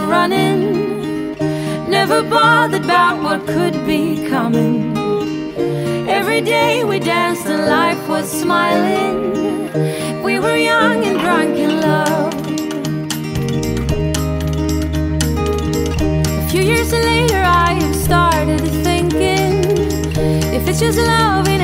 running, never bothered about what could be coming. Every day we danced and life was smiling. We were young and drunk in love. A few years later I have started thinking, if it's just love